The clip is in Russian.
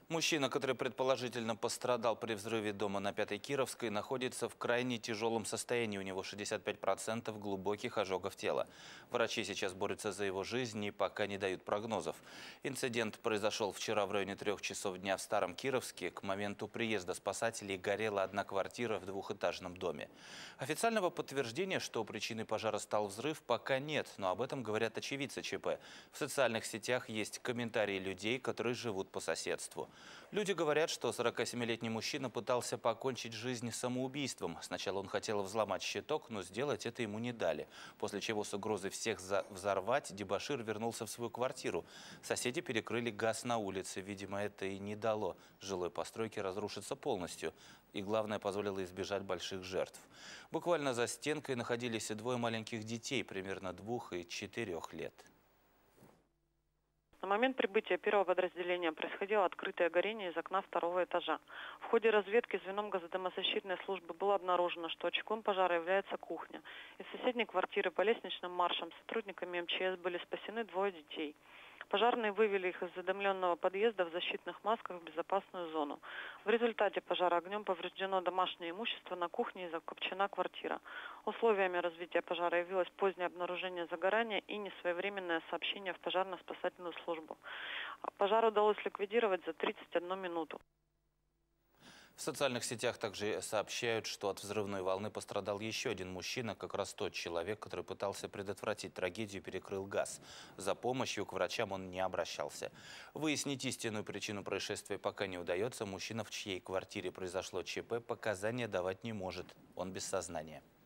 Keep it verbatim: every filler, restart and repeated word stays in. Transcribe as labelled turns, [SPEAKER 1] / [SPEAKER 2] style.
[SPEAKER 1] Мужчина, который предположительно пострадал при взрыве дома на Пятой Кировской, находится в крайне тяжелом состоянии. У него шестьдесят пять процентов глубоких ожогов тела. Врачи сейчас борются за его жизнь и пока не дают прогнозов. Инцидент произошел вчера в районе трех часов дня в Старом Кировске. К моменту приезда спасателей горела одна квартира в двухэтажном доме. Официального подтверждения, что причиной пожара стал взрыв, пока нет, но об этом говорят очевидцы ЧП. В социальных сетях есть комментарии людей, которые живут по соседству. Люди говорят, что сорокасемилетний мужчина пытался покончить жизнь самоубийством. Сначала он хотел взломать щиток, но сделать это ему не дали. После чего с угрозой всех взорвать дебошир вернулся в свою квартиру. Соседи перекрыли газ на улице. Видимо, это и не дало жилой постройке разрушиться полностью. И, главное, позволило избежать больших жертв. Буквально за стенкой находились и двое маленьких детей, примерно двух и четырех лет.
[SPEAKER 2] На момент прибытия первого подразделения происходило открытое горение из окна второго этажа. В ходе разведки звеном газодомозащитной службы было обнаружено, что очагом пожара является кухня. Из соседней квартиры по лестничным маршам сотрудниками эм че эс были спасены двое детей. Пожарные вывели их из задымленного подъезда в защитных масках в безопасную зону. В результате пожара огнем повреждено домашнее имущество на кухне и закопчена квартира. Условиями развития пожара явилось позднее обнаружение загорания и несвоевременное сообщение в пожарно-спасательную службу. Пожар удалось ликвидировать за тридцать одну минуту.
[SPEAKER 1] В социальных сетях также сообщают, что от взрывной волны пострадал еще один мужчина, как раз тот человек, который пытался предотвратить трагедию и перекрыл газ. За помощью к врачам он не обращался. Выяснить истинную причину происшествия пока не удается. Мужчина, в чьей квартире произошло ЧП, показания давать не может. Он без сознания.